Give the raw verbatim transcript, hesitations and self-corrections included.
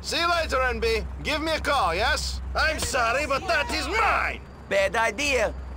See you later, N B. Give me a call, yes? I'm sorry, but that is mine! Bad idea.